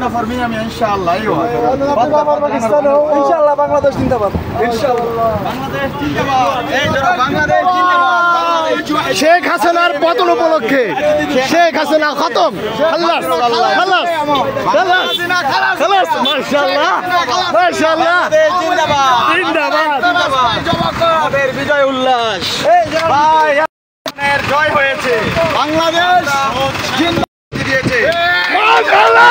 Ronaldo for me, inshallah. Pakistan inshallah Bangladesh জিন্দাবাদ Inshallah. Bangladesh জিন্দাবাদ। এই ধরো বাংলাদেশ জিন্দাবাদ। শেখ হাসিনার পতন উপলক্ষে শেখ হাসিনা খতম খালাস খালাস খালাস খালাস মাশাআল্লাহ মাশাআল্লাহ জিন্দাবাদ জিন্দাবাদ আমাদের বিজয় উল্লাস ভাই আপনার জয় হয়েছে বাংলাদেশ জিন্দাবাদ দিয়েছে মাশাআল্লাহ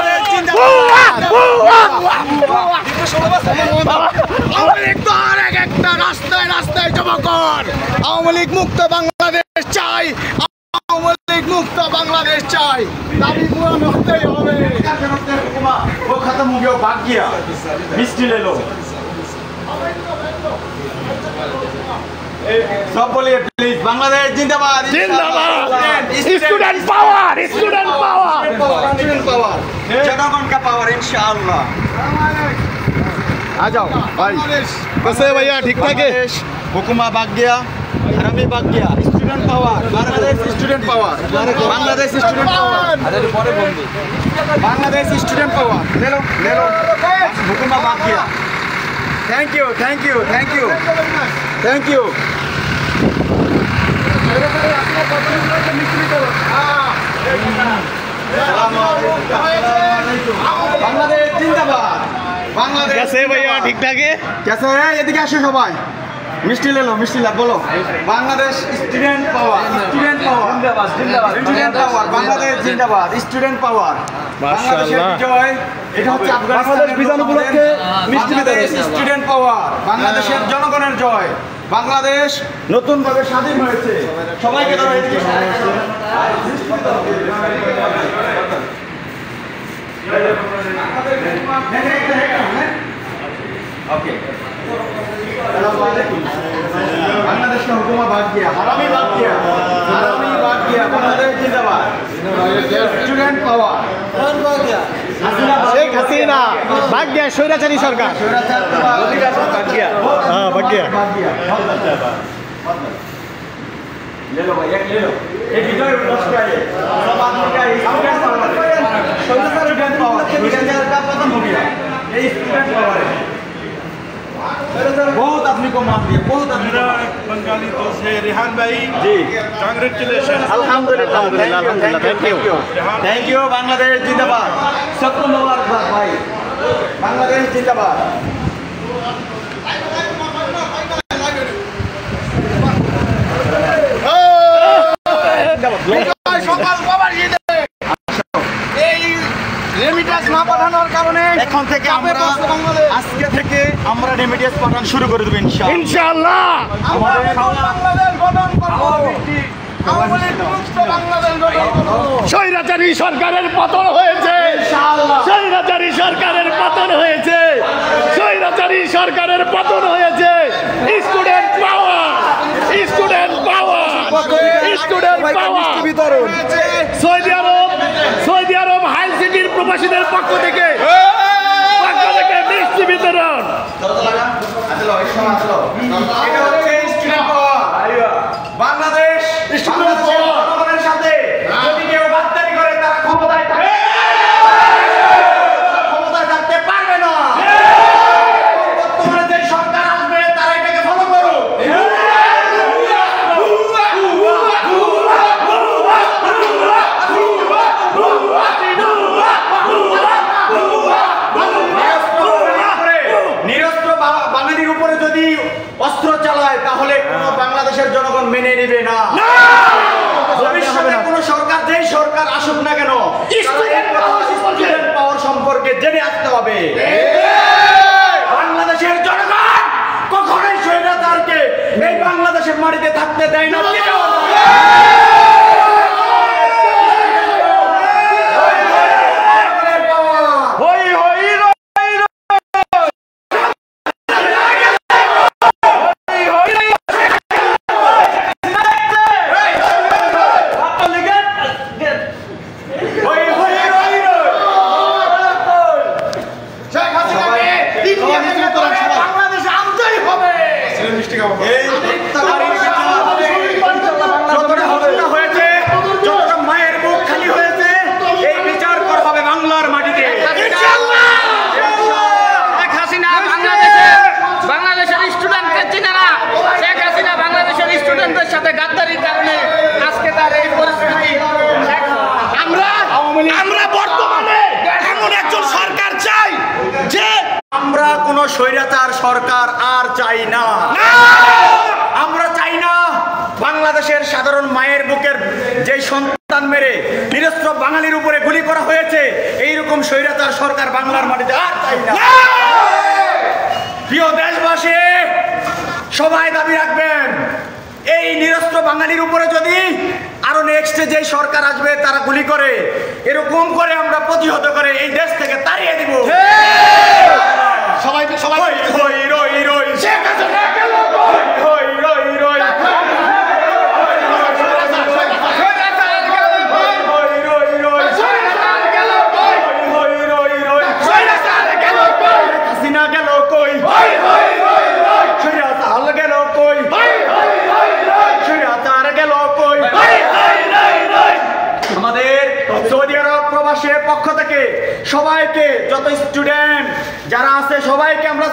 একটা রাস্তায় রাস্তায় জমাকর আওয়ামী লীগ মুক্ত বাংলাদেশ চাই আওয়ামী লীগ মুক্ত বাংলাদেশ চাই দাবি পূরণ হতেই হবে वो खत्म हो गया भाग गया मिस्टी ले लो सब बोलिए प्लीज बांग्लादेश जिंदाबाद जिंदाबाद student power student power student power जनगण का पावर इंशाअल्लाह आ जाओ भाई कैसे भैया ठीक ठाक है हुकुमा भाग गया हरामी भाग गया student power Bangladesh student power Bangladesh student power Bangladesh student power ले लो हुकुमा भाग गया thank you thank you thank you thank you Bangladesh जिंदाबाद बांग्लादेश कैसे भैया ठीक ठाक है कैसे है এদিকে আসো সবাই মিষ্টি লে লো মিষ্টি লা বলো Bangladesh student power student power জিন্দাবাদ জিন্দাবাদ স্টুডেন্ট পাওয়ার বাংলাদেশ জিন্দাবাদ স্টুডেন্ট পাওয়ার মাশাআল্লাহ জয় এটা হচ্ছে বাংলাদেশ বিধান উপলক্ষে মিষ্টি বাংলাদেশ স্টুডেন্ট পাওয়ার বাংলাদেশের জনগণের জয় বাংলাদেশ নতুন ভাবে স্বাধীন হয়েছে সবাইকে ধরো এদিকে ओके बांग्लादेश का हुकुमा भाग गया हरामी भाग गया बांग्लादेश जिंदाबाद स्टूडेंट पावर शेख हसीना भाग गया स्वैराचारी सरकार भाग गया हाँ भाग गया ले लो भाई एक ले लो एक विजय उल्लास का है सब आदमी का स्टूडेंट पावर स्टूडेंट का खत्म हो गया ये स्टूडेंट पावर है बहुत आदमी को मार दिया बहुत आदमी बंगाली दोस्त है रेहान भाई जी कांग्रेचुलेशन अल्हम्दुलिल्लाह थैंक यू बांग्लादेश जिंदाबाद सबको मुबारकबाद भाई बांग्लादेश जिंदाबाद এখন থেকে আমরা আজকে থেকে আমরা রেমিডিয়াস পাঠান শুরু করে দেব ইনশাআল্লাহ স্বৈরাচারী সরকারের পতন হয়েছে স্বৈরাচারী সরকারের পতন হয়েছে স্বৈরাচারী সরকারের পতন হয়েছে student power student power student power সৌদি আরব হাইল সিটির প্রবাসীদের পক্ষ থেকে মিষ্টি বিতরণ বাংলাদেশ জনগণের সাথে যদি কেউ গাদ্দারি করে তারা ক্ষমতায় থাকতে পারবে না বর্তমানে যে সরকার আসবে তারা এটাকে ফলো করো নিরস্ত্র বাঙালির উপরে যদি অস্ত্র চালায় বর্তমানে এমন একজন সরকার চাই যে আমরা কোনো স্বৈরাচার সরকার আর চাই না। আমরা চাই না বাংলাদেশের সাধারণ মায়ের বুকের যে সন্তান মেরে নিরস্ত্র বাঙালির উপরে গুলি করা হয়েছে এইরকম স্বৈরাচার সরকার বাংলার মাটিতে আর চাই না। প্রিয় দেশবাসী, সবাই দাবি রাখবেন এই নিরস্ত্র বাঙালির উপরে যদি আরো নেক্সট যে সরকার আসবে তারা গুলি করে এরকম করে আমরা প্রতিহত করে এই দেশ থেকে তাড়িয়ে দিব। সবাই সবাই হই রই রই শেখ হাসিনা গেল কই, হই রই রই আমাদের সৌদি আরব প্রবাসীর পক্ষ থেকে সবাইকে, যত স্টুডেন্ট যারা আছে সবাইকে আমরা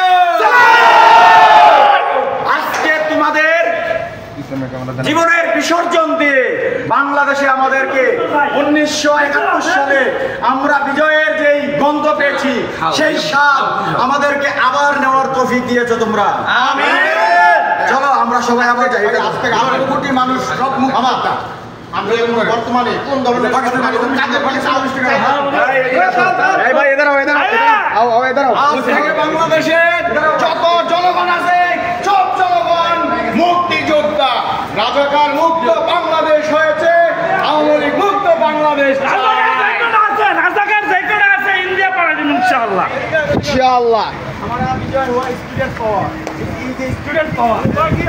আজকে তোমাদের জীবনের বিসর্জন দিয়ে বাংলাদেশে আমাদেরকে 1971 সালে আমরা বিজয়ের যেই গন্ধ পেয়েছি সেই স্বাদ আমাদেরকে আবার নেওয়ার তৌফিক দিয়েছো তোমরা। আমিন। চলো আমরা সবাই আবার যাই। আজকে 18 কোটি মানুষ সব মুখ আমার আমরা বর্তমানে কোন ধরনের বাংলাদেশের যত জনগণ আছে সব জনগণ মুক্তিযোদ্ধা। রাজাকার মুক্ত বাংলাদেশ হয়েছে, আওয়ামী লীগ মুক্ত বাংলাদেশ। ইনশাআল্লাহ हमारा विजय हुआ student power, student power.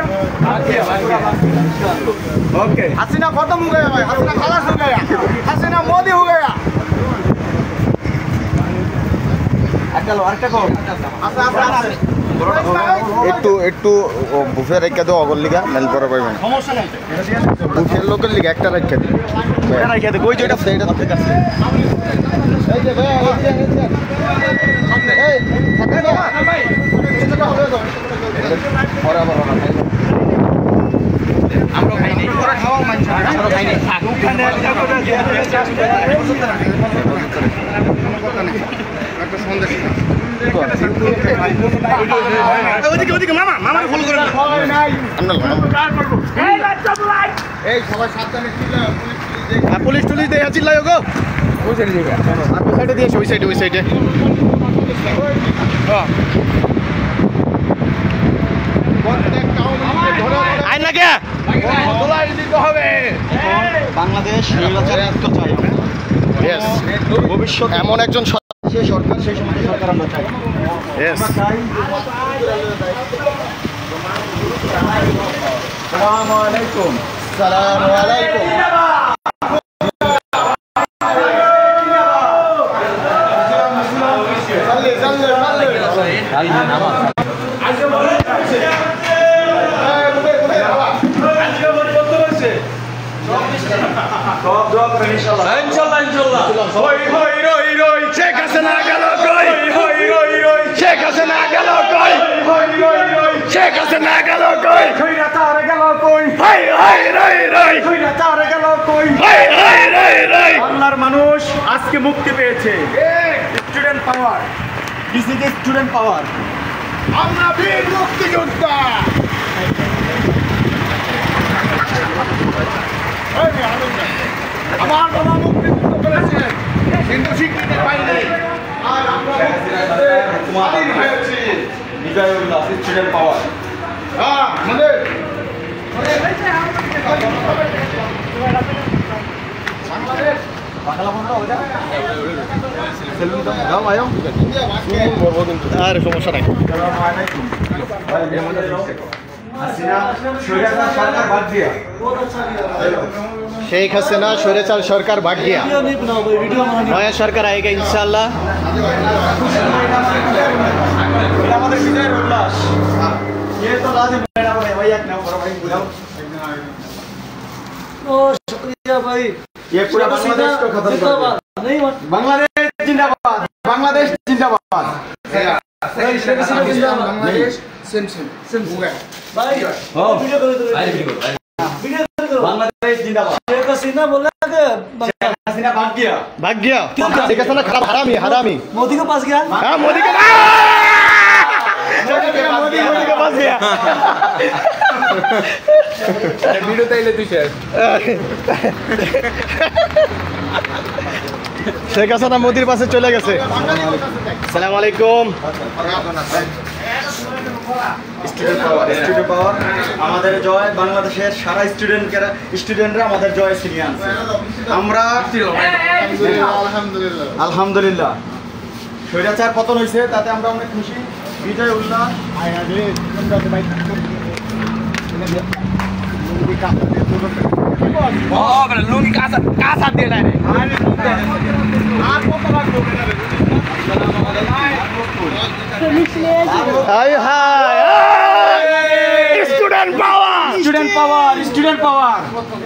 Okay, Hasina खत्म हो गया भाई, हसीना खलास हो गया, हसीना मोदी हो गया। একটু একটু বুফে রেখে দাও অগর লিগা মেল করে পাইবেন সমস্যা নাই বুফের লোকের লিগা একটা রেখে দিই এটা রাখিয়ে দে। কই যেটা সেইটা ঠিক আছে এই যে ভাই এই থাকেন না ভাই পরে আবার আমরা খাই নাই, ওরা খাওয়া মানছে আমরা খাই নাই। ওখানে একটা করে একটা সন্দেশ ওদিকে ওদিকে মামা মামার ফলো করেন এই সবাই সাবধানে পুলিশ টুলিশ দেয়া চিল্লাই গো ওই সাইডে দিয়েছে ওই সাইডে আইন না কে দিতে হবে। বাংলাদেশ নির্বাচন মুক্ত চাই। ভবিষ্যৎ এমন একজন সেই সরকার, সেই সময় সরকার আমরা চাই। আসসালামু আলাইকুম। আসসালামু আলাইকুম শেখ হাসিনা গেল কই, শেখ হাসিনা গেল কই, শেখ হাসিনা গেল কই, স্বৈরাচার গেল কই, হাই হাই রাই রাই, স্বৈরাচার গেল কই। হাই হাই রাই রাই। বাংলার মানুষ আজকে মুক্তি পেয়েছে। Student power, this is student power. আমরা বীর মুক্তিযোদ্ধা। আমার বাবা মুক্তিযুদ্ধ করেছেন কিন্তু স্বীকৃতি পাইনি, আর আমরা স্বাধীন হয়েছি। বিজয় উল্লাস, স্টুডেন্ট পাওয়ার। হ্যাঁ আমাদের বাংলাদেশ আর সমস্যা নাই শেখ হাসিনা স্বৈরাচার সরকার ভাগ গিয়া নয়া সরকার আएगा इंशाल्लाह। আমাদের বিজয়ের উল্লাস। ये तो लाजिम है ना भाई, एक ना करो भाई, बुलाओ। ओ शुक्रिया भाई। ये पूरा बांग्लादेश को खत्म कर दिया। नहीं बांग्लादेश जिंदाबाद, बांग्लादेश जिंदाबाद। बांग्लादेश सेम हो गया भाई वीडियो करो, वीडियो करो। বাংলাদেশ জিন্দাবাদ। শেখ হাসিনা বলে दे শেখ হাসিনা ভাগ গিয়া। भाग गया ठीक है ना खराब हरामी हरामी मोदी के पास गया हाँ मोदी के मोदी के पास गया वीडियो ताइले তুই শেষ শেখ হাসিনা মোদির পাশে চলে গেছে আসসালামু আলাইকুম স্টুডেন্ট পাওয়ার আমাদের জয়। বাংলাদেশের সারা স্টুডেন্টরা আমাদের জয় ছিনিয়ে আনছে। আমরা আলহামদুলিল্লাহ স্বৈরাচার পতন হয়েছে, তাতে আমরা অনেক খুশি। বিজয় উল্লাস हाय हाय student power student power student power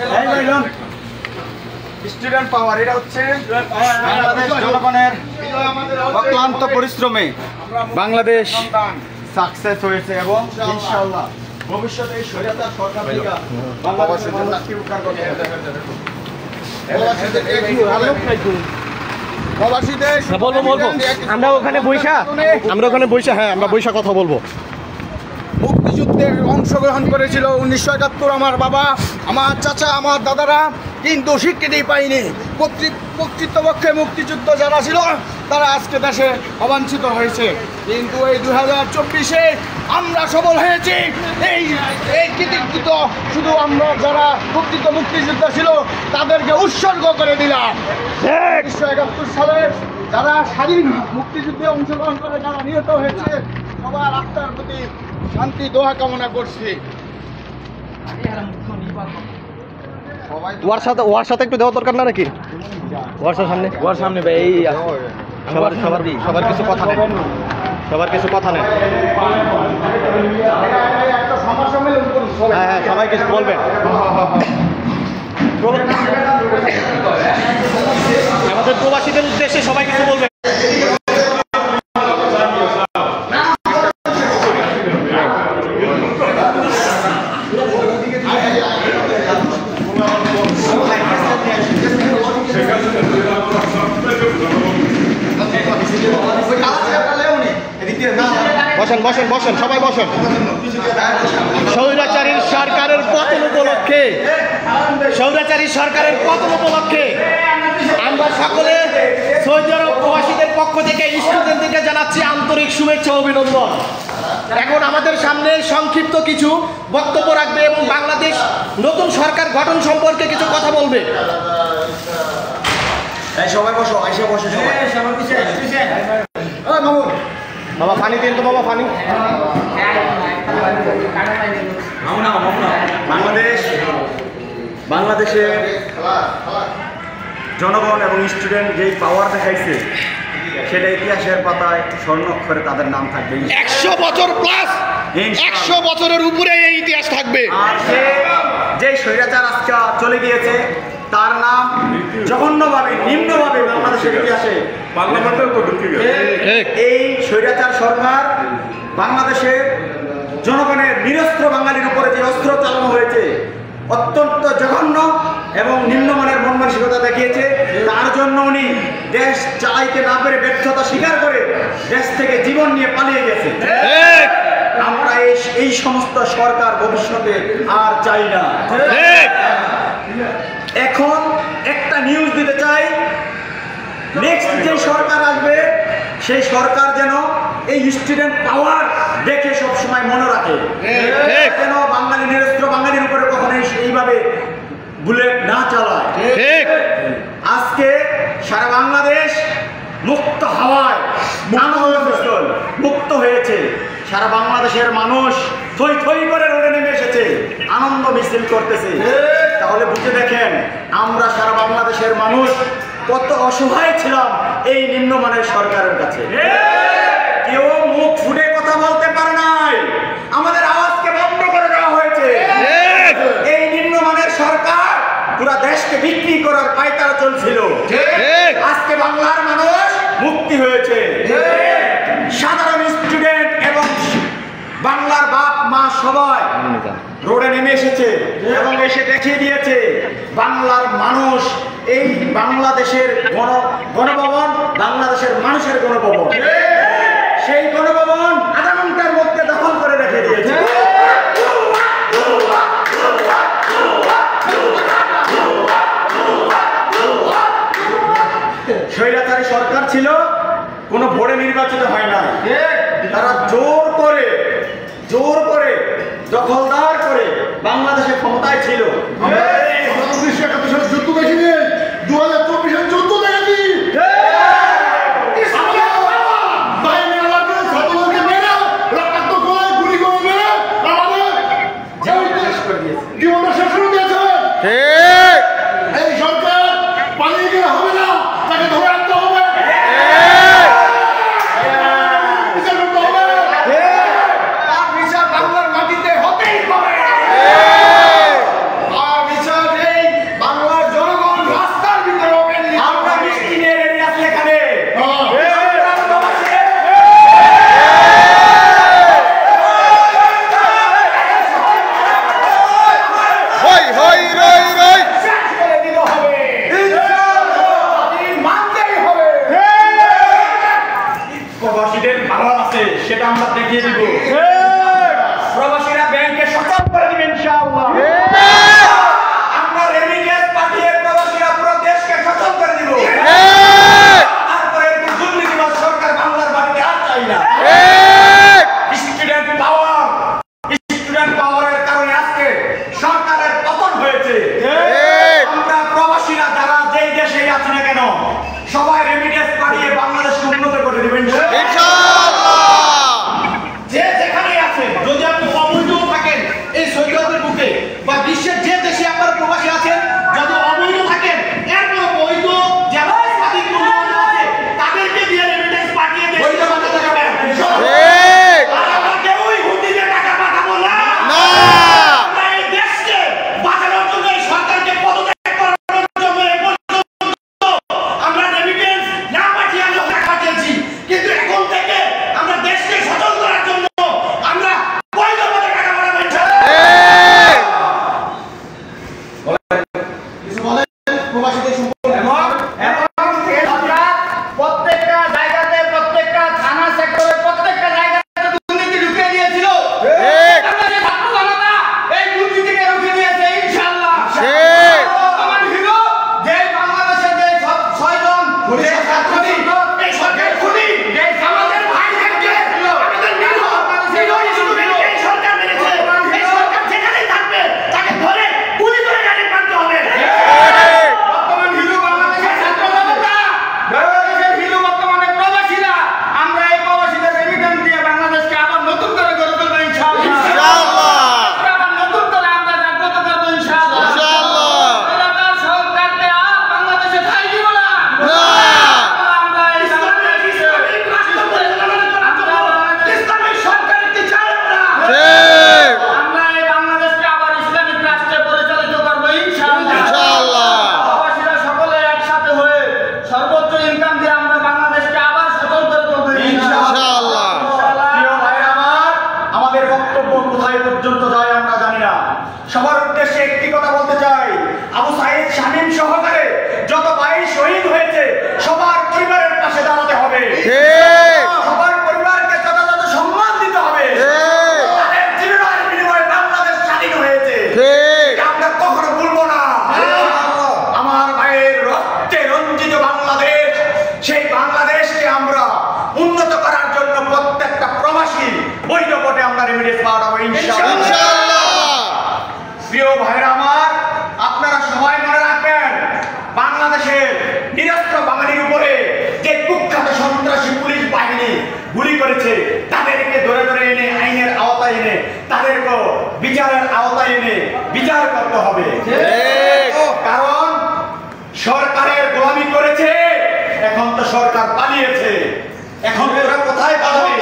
student power এটা হচ্ছে বাংলাদেশ জনগণের অক্লান্ত পরিশ্রমে বাংলাদেশ সাকসেস হয়েছে এবং ইনশাআল্লাহ ভবিষ্যতে এই স্বৈরাচার সরকার থেকে বাংলাদেশের মানুষকে উদ্ধার করতে হবে। আমরা ওখানে বৈশা হ্যাঁ আমরা বৈশা কথা বলবো মুক্তিযুদ্ধে অংশগ্রহণ করেছিল 1971 আমার বাবা, আমার চাচা, আমার দাদারা, কিন্তু স্বীকৃতি পায়নি। প্রকৃতপক্ষে মুক্তিযুদ্ধ যারা ছিল তারা আজকে দেশে অবাঞ্ছিত হয়েছে, কিন্তু এই 2024-এ আমরা সফল হয়েছি। এই কৃতিত্ব শুধু আমরা যারা প্রকৃত মুক্তিযোদ্ধা ছিল তাদেরকে উৎসর্গ করে দিলাম। 1971 সালে যারা স্বাধীন মুক্তিযুদ্ধে অংশগ্রহণ করে যারা নিহত হয়েছে সবার আত্মার প্রতি শান্তি দোয়া কামনা করছি। ওয়ার সাথে একটু দেওয়া দরকার না নাকি ওয়ার সামনে ভাই এই সবার কিছু কথা নেই হ্যাঁ হ্যাঁ সবাই কিছু বলবেন আমাদের প্রবাসীদের উদ্দেশ্যে সবাই কিছু বলবেন বসেন সবাই বসেন। স্বৈরাচারী সরকারের পতন উপলক্ষে আমরা সকলে সৌদি আরব প্রবাসীদের পক্ষ থেকে স্টুডেন্টদেরকে জানাচ্ছি আন্তরিক শুভেচ্ছা অভিনন্দন। এখন আমাদের সামনে সংক্ষিপ্ত কিছু বক্তব্য রাখবে এবং বাংলাদেশ নতুন সরকার গঠন সম্পর্কে কিছু কথা বলবে। সবাই বসো, আইসা বসে বাবা পানি দিন তো বাবা পানি। বাংলাদেশের জনগণ এবং স্টুডেন্ট যেই পাওয়ার দেখাইছে সেটা ইতিহাসের পাতায় স্বর্ণাক্ষরে তাদের নাম থাকবে। 100 বছর প্লাস 100 বছরের উপরে এই ইতিহাস থাকবে। আর যে স্বৈরাচার আজকে চলে গিয়েছে তার নাম জঘন্যভাবে নিম্নভাবে বাংলাদেশের ইতিহাসে এই স্বৈরাচার সরকার বাংলাদেশের জনগণের নিরস্ত্র বাঙালির উপরে যে অস্ত্র চালানো হয়েছে অত্যন্ত জঘন্য এবং নিম্নমানের মন মানসিকতা দেখিয়েছে। তার জন্য উনি দেশ চালাইতে না পেরে ব্যর্থতা স্বীকার করে দেশ থেকে জীবন নিয়ে পালিয়ে গেছে। আমরা এই সমস্ত সরকার ভবিষ্যতে আর চাই না। এখন একটা নিউজ দিতে চাই, নেক্সট যে সরকার আসবে সেই সরকার যেন এই স্টুডেন্ট পাওয়ার দেখে সবসময় মনে রাখে, যেন বাঙালি নিরস্ত্র বাঙালির উপরে কখনো এইভাবে বুলেট না চালায়। আজকে সারা বাংলাদেশ মুক্ত হাওয়ায় মুক্ত হয়েছে। সারা বাংলাদেশের মানুষ থই থই করে রোডে নেমে এসেছে, আনন্দ মিছিল করতেছে। তাহলে বুঝে দেখেন আমরা সারা বাংলাদেশের মানুষ কত অসহায় ছিলাম এই নিম্নমানের সরকারের কাছে। কেউ মুখ ফুটে কথা বলতে পারে নাই, আমাদের আওয়াজকে বন্ধ করে দেওয়া হয়েছে। এই নিম্নমানের সরকার পুরা দেশকে বিক্রি করার পায়তারা চলছিল। আজকে বাংলার মানুষ মুক্তি হয়েছে। সাধারণ স্টুডেন্ট এবং বাংলার বাপ মা সবাই রোডে নেমে এসেছে এবং এসে দেখিয়ে দিয়েছে বাংলার মানুষ এই বাংলাদেশের গণভবন, বাংলাদেশের মানুষের গণভবন, সেই গণভবন আধা ঘন্টার মধ্যে দখল করে রেখে দিয়েছে। স্বৈরাচারী সরকার ছিল, কোনো ভোটে নির্বাচিত হয় না, তারা জোর করে দখলদার করে বাংলাদেশের ক্ষমতায় ছিল। 1971 যুদ্ধ দেখিনি, 2024 যুদ্ধ দেখেছি। জীবনটা শেষ করে দিয়েছে। এই সরকার পালিয়ে গেলে হবে না, তাকে ধরে রাখতে হবে, বিচার করতে হবে, তার বিচার বাংলার মাটিতে হতেই হবে। আর বিচার নেই, বাংলার জনগণ রাস্তার ভিতরে হবে। আমরা মিষ্টি নিয়ে রেডি আছি এখানে। প্রবাসীদের ভালো আছে সেটা আমরা দেখিয়ে দিব। প্রবাসীরা ব্যাংকে সচল করে দিবেন ইনশাআল্লাহ। আমরা রেমিটেন্স পাঠিয়ে প্রবাসীরা পুরো দেশকে সচল করে দিব। তারপরে দুর্নীতিবাজ সরকার বাংলার মাটিতে আর চাই না। স্টুডেন্ট পাওয়ারের কারণে আজকে সরকারের পতন হয়েছে। আমরা প্রবাসীরা যারা যেই দেশেই আছি না কেন সবাই রেমিটেন্স পাঠিয়ে বাংলাদেশকে উন্নত করে দেবেন যে যেখানে আছেন, যদি আপনি অবৈধ থাকেন এই সৈকতের বুকে বা বিশ্বের যে দেশে আপনার প্রবাসী আছেন, যদি অবৈধ থাকেন এরপর বৈধ যারা স্বাধীন মূল্যবান আছে তাদেরকে দিয়ে রেমিটেন্স পাঠিয়ে দেশে বাঁচাতে যাবেন। আমরা কেউই হুন্ডিতে টাকা পাঠাবো না। আমরা এই দেশকে বাঁচানোর জন্য এই সরকারকে পদত্যাগ করানোর জন্য এই পর্যন্ত আমরা রেমিটেন্স না পাঠিয়ে আমরা টাকা পাঠিয়েছি, কিন্তু এখন থেকে আমরা দেশকে সচল করার জন্য আমরা বৈধভাবে টাকা পাঠাবো কিছু বলেন প্রবাসীদের সম্পর্কে। প্রত্যেকটা জায়গাতে, প্রত্যেকটা থানা সেক্টরে, প্রত্যেকটা জায়গাতে দুর্নীতি ঢুকিয়ে দিয়েছিল। আমরা যে ছাত্র জনতা এই দুর্নীতিকে রুখে দিয়েছে ইনশাআল্লাহ। বর্তমান হিরো যে বাংলাদেশের যে 6 জন যে ছাত্র ছিল, এই সরকার খুনি, যে আমাদের ভাইদেরকে আমাদের নিরীহ স্টুডেন্টকে এই সরকার মেরেছে। এই সরকার যেখানেই থাকবে তাকে ধরে গুলি করে গাড়ি মারতে হবে। বর্তমান হিরো বাংলাদেশের ছাত্র জনতা, বাংলাদেশের হিরো বর্তমানে প্রবাসীরা। আমরা এই প্রবাসীদের রেমিটেন্স দিয়ে বাংলাদেশকে আবার নতুন করে গড়ে তুলবো ইনশাআল্লাহ। আবার নতুন করে আমরা জাগ্রত করবো ইনশাআল্লাহ। এলাকার সরকারকে আর বাংলাদেশে ঠাঁই দিব না। আমরা ইসলামিক রাষ্ট্র পরিচালনা করার জন্য ইসলামিক সরকার একটি চাই আমরা। আমরা এই বাংলাদেশকে আবার ইসলামিক রাষ্ট্রে পরিচালিত করবো ইনশাআল্লাহ। প্রবাসীরা সকলে একসাথে হয়ে সর্বোচ্চ ইনকাম দিয়ে আমরা বাংলাদেশকে আবার সচল করে তুলবো ইনশাআল্লাহ। প্রিয় ভাইরা আমার, আমাদের বক্তব্য কোথায় পর্যন্ত যায় আমরা জানি না। সবার উদ্দেশ্যে একটি কথা বলতে চাই, আবু সাইদ শামীম সহকারে যত ভাই শহীদ হয়েছে সবার পরিবারের পাশে দাঁড়াতে হবে। সবার পরিবারকে যথাযথ সম্মান দিতে হবে। তাদের জীবনের বিনিময়ে বাংলাদেশ স্বাধীন হয়েছে, এটা আমরা কখনো ভুলবো না। আমার ভাইয়ের রক্তে রঞ্জিত বাংলাদেশ, সেই বাংলাদেশকে আমরা উন্নত করার জন্য প্রত্যেকটা প্রবাসী বৈধ পথে আমরা রেমিটেন্স পাঠাবো ইনশাআল্লাহ। প্রিয় ভাইরা আমার, আপনারা সবাই মনে রাখবেন, বাংলাদেশের নিরস্ত্র বাঙালির উপরে যে কুখ্যাত সন্ত্রাসী পুলিশ বাহিনী গুলি করেছে তাদেরকে ধরে ধরে এনে আইনের আওতায় এনে তাদেরকে বিচারের আওতায় এনে বিচার করতে হবে। কারণ সরকারের গোলামি করেছে, এখন তো সরকার পালিয়েছে, এখন ওরা কোথায় পালাবে?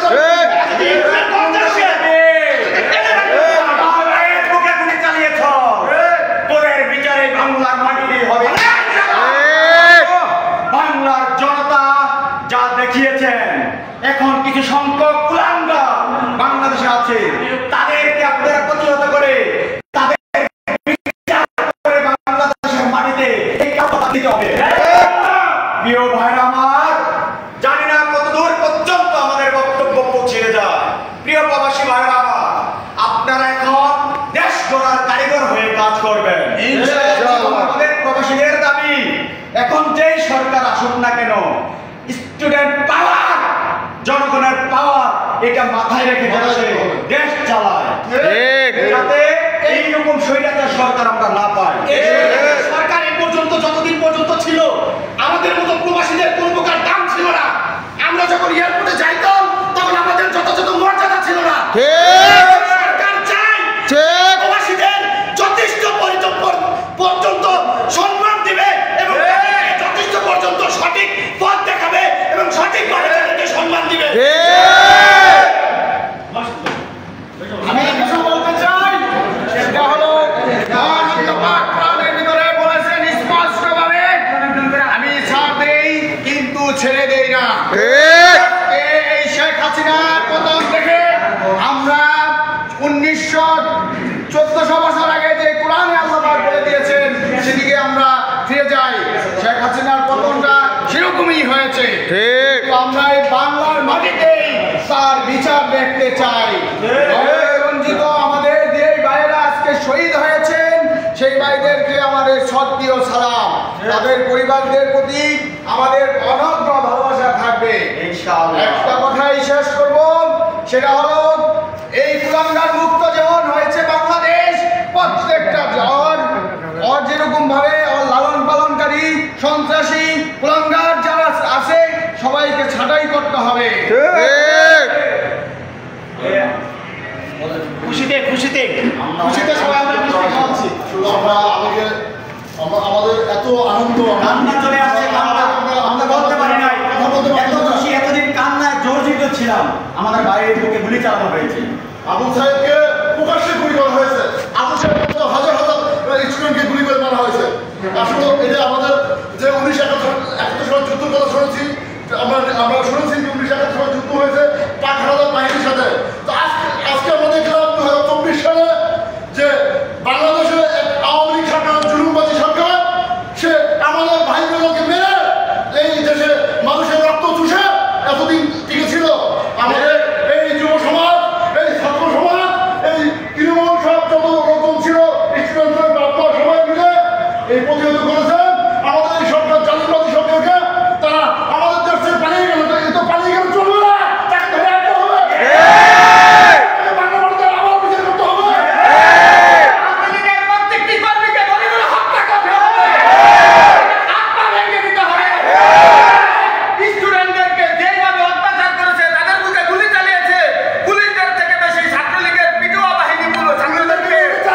তোদের বিচারে বাংলার মাটিতে হবে। বাংলার জনতা যা দেখিয়েছেন, এখন কিছু সংখ্যক কুলাঙ্গার বাংলাদেশে আছে, তাদের আসুক না কেন, স্টুডেন্ট পাওয়ার, জনগণের পাওয়ার, এটা মাথায় রেখে দেশ চালায়, যাতে এইরকম স্বৈরাচার সরকার আমরা না পাই। সরকার এই পর্যন্ত যতদিন পর্যন্ত ছিল আমাদের মতো প্রবাসীদের কোনো প্রকার দাম ছিল না। আমরা যখন এয়ারপোর্টে যাইতাম তখন আমাদের যথাযথ মর্যাদা ছিল না। সরকার চায় প্রবাসীদের যথেষ্ট পর্যন্ত সম্মান দিবে এবং যথেষ্ট পর্যন্ত সঠিক পথ দেখাবে এবং সঠিকভাবে তাদেরকে সম্মান দিবে। আমি কিছু বলতে চাই, সেটা হলো কোরআনের ভিতরে বলেছেন স্পষ্টভাবে, আমি ছাড় দেই কিন্তু ছেড়ে দেই না। এই শেখ হাসিনার পতন থেকে আমরা 1400 বছর আগে যে কোরআনে আল্লাহ পাক বলে দিয়েছেন সেদিকে আমরা ফিরে যাই। শেখ হাসিনার পতনটা সেরকমই হয়েছে, কিন্তু আমরা এই বাংলার মাটিতেই তার বিচার দেখতে চাই। রঞ্জিত আমাদের যে ভাইয়েরা আজকে শহীদ হয়েছেন সেই ভাইদেরকে আমাদের সত্যিও সালাম, তাদের পরিবারদের প্রতি আমাদের অনন্ত ভালোবাসা থাকবে। একটা কথাই শেষ করব, সেটা হলো এই কুলাঙ্গার মুক্ত যেমন হয়েছে বাংলাদেশ, প্রত্যেকটা ওর যেরকম ভাবে লালন পালনকারী সন্ত্রাসী কুলাঙ্গার যারা আছে সবাইকে ছাঁটাই করতে হবে। খুশিতে খুশিতে খুশিতে সবাই আমরা মিষ্টি খাওয়াচ্ছি। আমাদের এত আনন্দ, কান্না চলে আসছে, আমরা বলতে পারি নাই, এত খুশি, এতদিন কান্নায় জর্জরিত ছিলাম। আমাদের বাইরের বুকে গুলি চালানো হয়েছে, আবু সাহেবকে প্রকাশ্যে গুলি করা হয়েছে, আবু সাহেবকে হাজার হাজার স্টুডেন্টকে গুলি করে মারা হয়েছে। আসলে এটা আমাদের যে 1971 সালে যুদ্ধের কথা শুনেছি, আমরা শুনেছি যে 1971 সালে যুদ্ধ হয়েছে পাক হানাদার বাহিনীর সাথে। তো আজকে আমরা দেখলাম 2024 সালে যে বাংলাদেশে আওয়ামী লীগ সরকার, জুলুমবাদী সরকার, সে আমাদের ভাইগুলোকে মেরে এই দেশে মানুষের রক্ত চুষে এতদিন টিকে ছিল। আমাদের এই যুব সমাজ, এই ছাত্র সমাজ, এই তৃণমূল সব যত রকম ছিল স্টুডেন্টদের বাবা সবাই মিলে এই প্রতিহত করেছেন আমাদের এই সরকার, জালিমবাদী সরকারকে। তারা আমাদের দেশ থেকে পালিয়ে গেল, তো পালিয়ে গেলে চলবে না, তাকে ধরে রাখতে হবে, বাংলা মানুষদের আবার বিচার করতে হবে। প্রত্যেকটি কর্মীকে বলে বলে হত্যা করতে হবে, আত্মা ভেঙে দিতে হবে। স্টুডেন্টদেরকে যেভাবে অত্যাচার করেছে, তাদের বুকে গুলি চালিয়েছে, পুলিশদের থেকে বেশি ছাত্রলীগের পিটুয়া বাহিনীগুলো ছাত্রদেরকে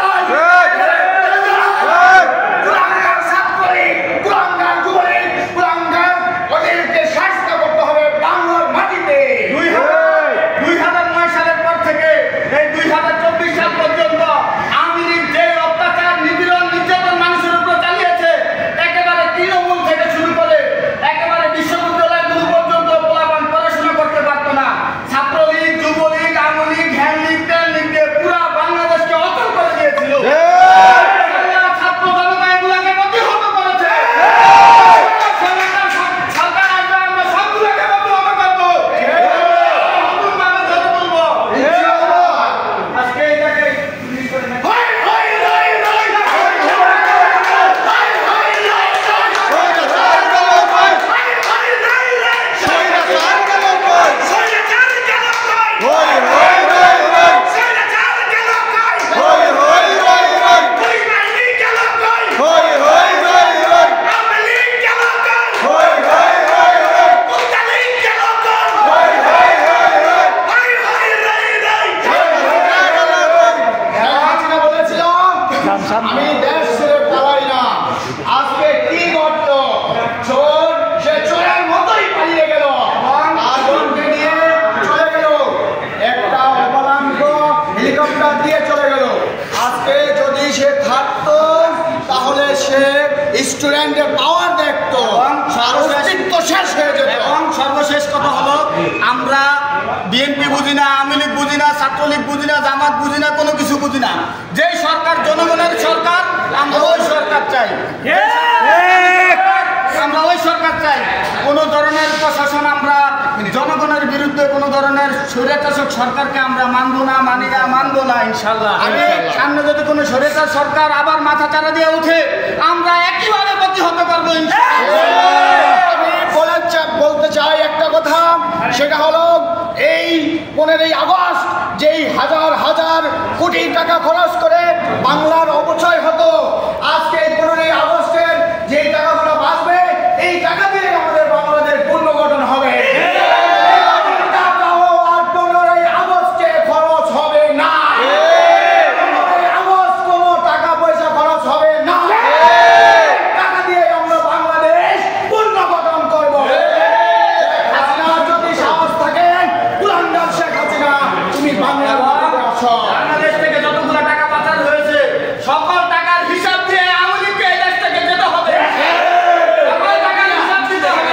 কুলাঙ্গার ছাত্রলীগ, কুলাঙ্গার যুবলীগ, কুলাঙ্গার ওদেরকে শাস্তি করতে হবে বাংলার মাটিতে। 2009 সালের পর থেকে এই 2024 সাল পর্যন্ত আওয়ামী লীগ যে অত্যাচার, নিপীড়ন, নির্যাতন মানুষের উপর চালিয়েছে, একেবারে তৃণমূল থেকে শুরু করে একেবারে বিশ্ববিদ্যালয়গুলো পর্যন্ত পোলাপান পড়াশোনা করতে পারতো না। ছাত্রলীগ, যুবলীগ, আওয়ামী লীগ, হ্যান্ড লীগ, ট্যান লীগ দিয়ে পুরা বাংলাদেশকে অচল করে দিয়েছিল। ছাত্র জনতা এগুলাকে প্রতিহত করেছে। সরকার আসবে, আমরা সবগুলোকে প্রতিহত করবো, নতুনভাবে গড়ে তুলবো। আজকে এটাকে আমি দেশ ছেড়ে পালাই না। আজকে কি করত চোর, সে চোরের মতোই পালিয়ে গেল, আগুনকে নিয়ে চলে গেল, একটা অপলাঙ্ক হেলিকপ্টার দিয়ে চলে গেল। আজকে যদি সে থাকতো তাহলে সে স্টুডেন্টের পাওয়ার দেখতো, অস্তিত্ব শেষ হয়ে যেত। এবং সর্বশেষ কথা হলো, আমরা বিএনপি বুঝি না, আওয়ামী লীগ বুঝি না, ছাত্রলীগ বুঝি না, জামাত বুঝি না, কোনো কিছু বুঝি না। যে সরকার জনগণের সরকার, আমরা ওই সরকার চাই, আমরা ওই সরকার চাই। কোনো ধরনের প্রশাসন, আমরা জনগণের বিরুদ্ধে কোনো ধরনের স্বৈরাচারক সরকারকে আমরা মানবো না, মানি না, মানবো না ইনশাল্লাহ। সামনে যদি কোনো স্বৈরাচার সরকার আবার মাথা চারা দিয়ে উঠে, আমরা একইভাবে প্রতিহত করবো ইনশাল্লাহ। কথা, সেটা হলো এই 15ই আগস্ট যেই হাজার হাজার কোটি টাকা খরচ করে বাংলার অপচয় হতো, আজকে 15ই আগস্টের যে টাকাগুলো বাঁচবে এই টাকা দিয়ে আমাদের বাংলাদেশ পুনর্গঠন হবে। বাংলাদেশ থেকে যতগুলো টাকা পাচার হয়েছে সকল টাকার হিসাব দিয়ে আওয়ামী লীগকে এই দেশ থেকে যেতে হবে। সকল টাকার হিসাব দিতে হবে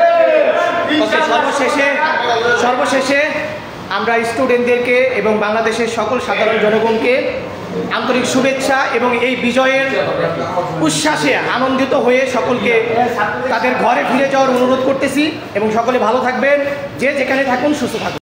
আমাদের। সর্বশেষে আমরা স্টুডেন্টদেরকে এবং বাংলাদেশের সকল সাধারণ জনগণকে আন্তরিক শুভেচ্ছা এবং এই বিজয়ের উচ্ছ্বাসে আনন্দিত হয়ে সকলকে তাদের ঘরে ফিরে যাওয়ার অনুরোধ করতেছি এবং সকলে ভালো থাকবেন, যে যেখানে থাকুন সুস্থ থাকুন।